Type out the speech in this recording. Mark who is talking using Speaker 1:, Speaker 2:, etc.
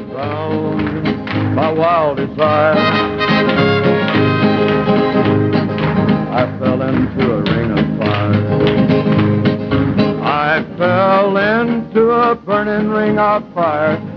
Speaker 1: Bound by wild desire, I fell into a ring of fire. I fell into a burning ring of fire.